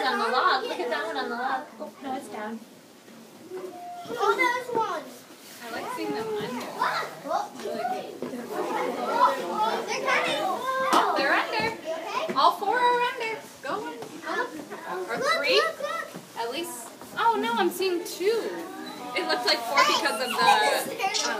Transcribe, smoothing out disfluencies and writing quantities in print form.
on the log. Look at that one on the log. Oh, no, it's down. Oh, there's one. I like seeing them under. They're coming. Oh, they're under. All 4 are under. Go on. Or 3? At least. Oh no, I'm seeing 2. It looked like 4 because of the